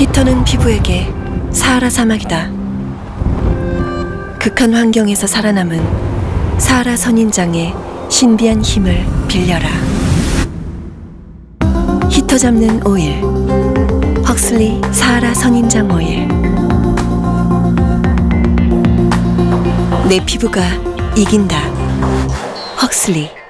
히터는 피부에게 사하라 사막이다. 극한 환경에서 살아남은 사하라 선인장의 신비한 힘을 빌려라. 히터 잡는 오일, 헉슬리 사하라 선인장 오일. 내 피부가 이긴다. 헉슬리.